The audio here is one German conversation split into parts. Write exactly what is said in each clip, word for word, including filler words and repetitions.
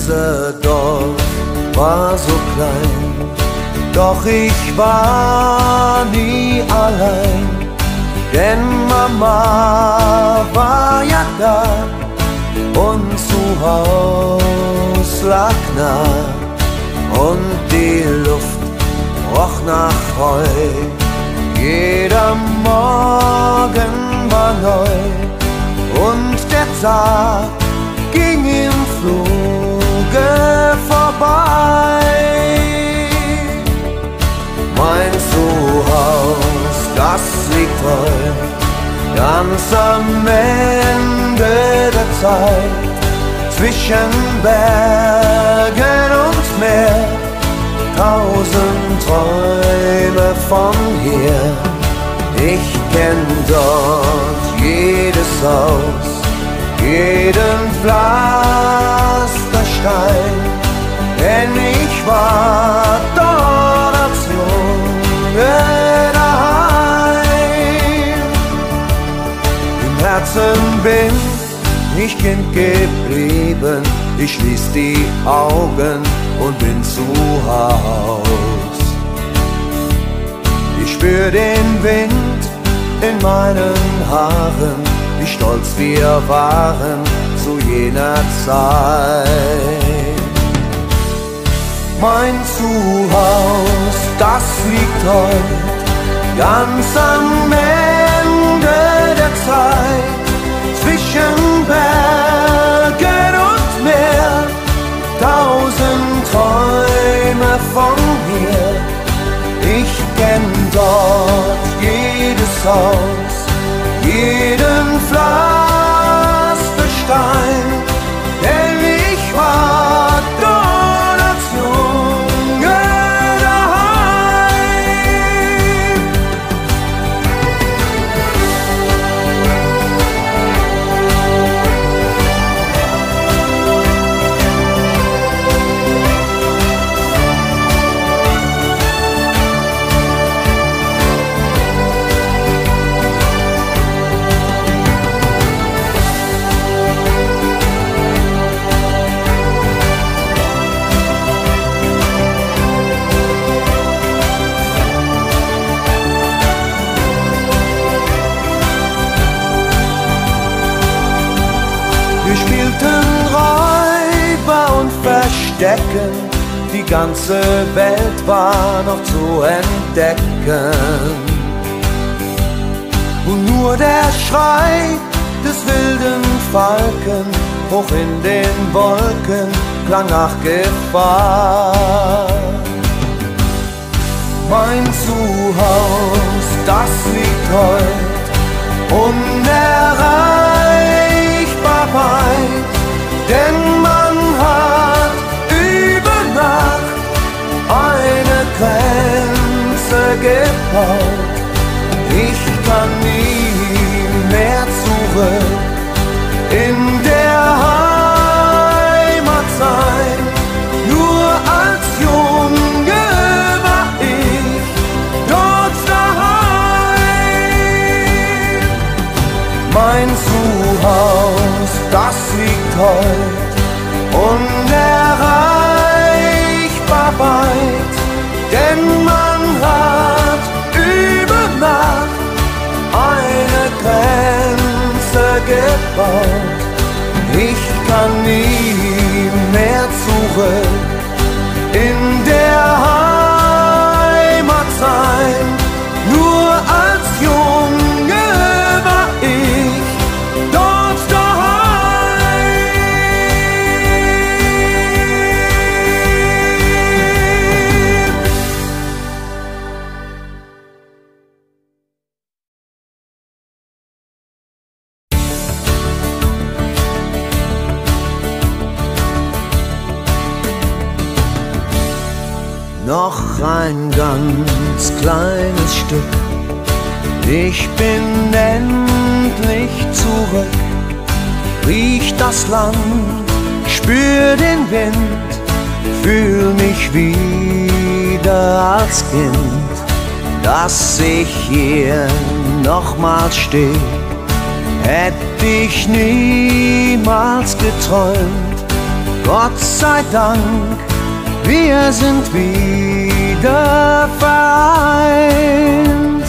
Unser Dorf war so klein, doch ich war nie allein, denn Mama war ja da und zu Haus lag nah und die Luft roch nach Heu. Jeder Morgen war neu und der Tag ging im Fluge vorbei. Mein Zuhause, das liegt heut ganz am Ende der Zeit, zwischen Bergen und Meer, tausend Träume von hier. Ich kenn dort jedes Haus, jeden Pflasterstein, denn ich war dort als Junge daheim. Im Herzen bin ich Kind geblieben, ich schließ die Augen und bin zu Haus. Ich spür den Wind in meinen Haaren, wie stolz wir waren zu jener Zeit. Mein Zuhause, das liegt heut ganz am Ende der Zeit, zwischen Bergen und Meer, tausend Träume von mir. Ich kenn dort jedes Haus, jeden Pflasterstein, denn ich war dort als Junge daheim. Wir spielten Räuber und Verstecken, die ganze Welt war noch zu entdecken. Und nur der Schrei des wilden Falken hoch in den Wolken klang nach Gefahr. Mein Zuhause, das liegt heut unerreichbar weit, denn man hat über Nacht eine Grenze gebaut. Ich kann nie mehr zurück in der Heimat sein, nur als Junge war ich dort daheim. Mein Zuhause, das liegt heut unerreichbar weit, denn man hat über Nacht eine Grenze gebaut. Ich kann nie mehr zurück in der Heimat sein, nur als Junge war ich dort daheim. Noch ein ganz kleines Stück, ich bin endlich zurück. Riech das Land, spür den Wind, fühl mich wieder als Kind. Dass ich hier nochmals steh, hätt ich niemals geträumt. Gott sei Dank, wir sind wieder vereint.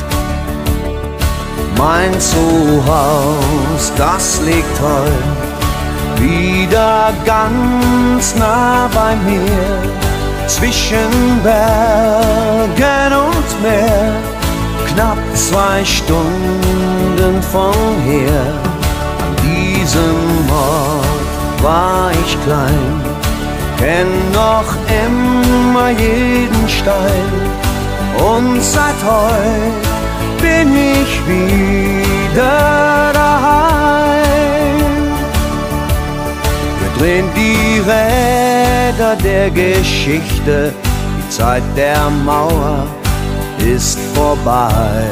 Mein Zuhause, das liegt heut wieder ganz nah bei mir, zwischen Bergen und Meer, knapp zwei Stunden von hier. An diesem Ort war ich klein, kenn noch immer jeden Stein, und seit heut bin ich wieder daheim. Wir drehen die Räder der Geschichte, die Zeit der Mauer ist vorbei.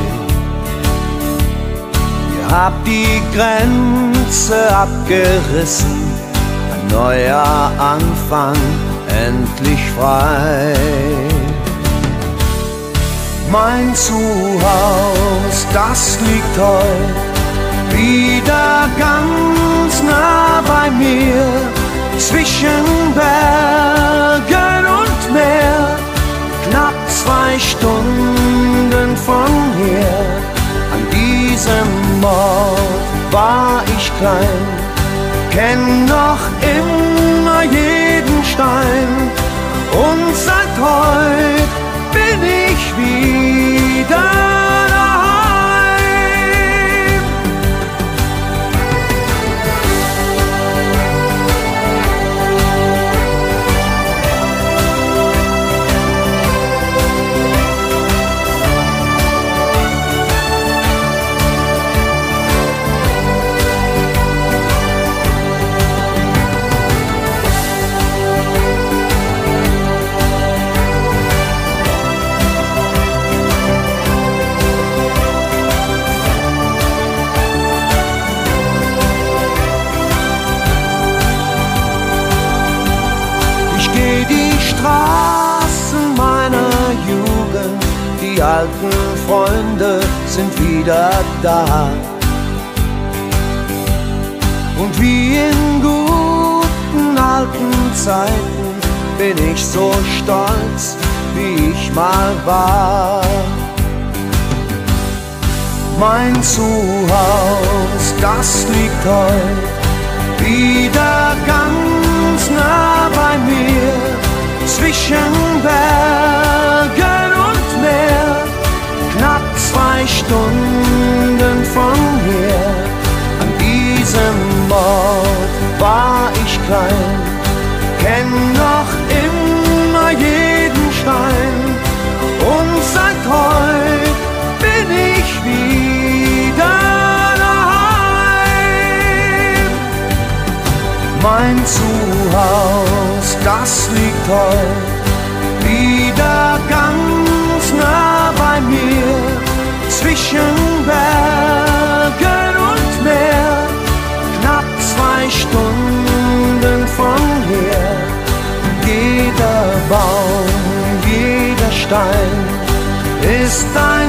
Ihr habt die Grenze abgerissen, ein neuer Anfang, endlich frei. Mein Zuhause, das liegt heut wieder ganz nah bei mir, zwischen Bergen und Meer, knapp zwei Stunden von hier. An diesem Ort war ich klein, kenn noch immer jeden Stein, und seit heut bin ich wieder daheim. Straßen meiner Jugend, die alten Freunde sind wieder da. Und wie in guten alten Zeiten bin ich so stolz, wie ich mal war. Mein Zuhause, das liegt heut wieder ganz nah bei mir, zwischen Bergen und Meer, knapp zwei Stunden von hier. An diesem Ort war ich klein, kenn noch immer jeden Stein, und seit heut bin ich wieder daheim. Mein Zuhause, das liegt heut wieder ganz nah bei mir, zwischen Bergen und Meer, knapp zwei Stunden von hier. Jeder Baum, jeder Stein ist ein